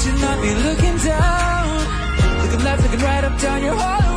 should not be looking down, looking left, looking right, up down your whole